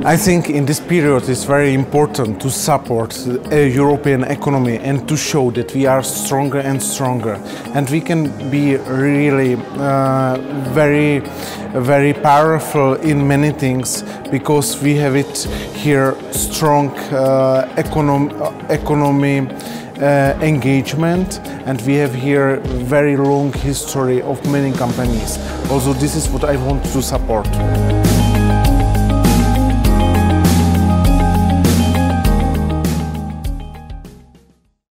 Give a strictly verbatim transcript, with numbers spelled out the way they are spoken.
I think in this period it's very important to support a European economy and to show that we are stronger and stronger, and we can be really uh, very, very powerful in many things because we have it here strong uh, econom economy uh, engagement, and we have here very long history of many companies. Also, this is what I want to support.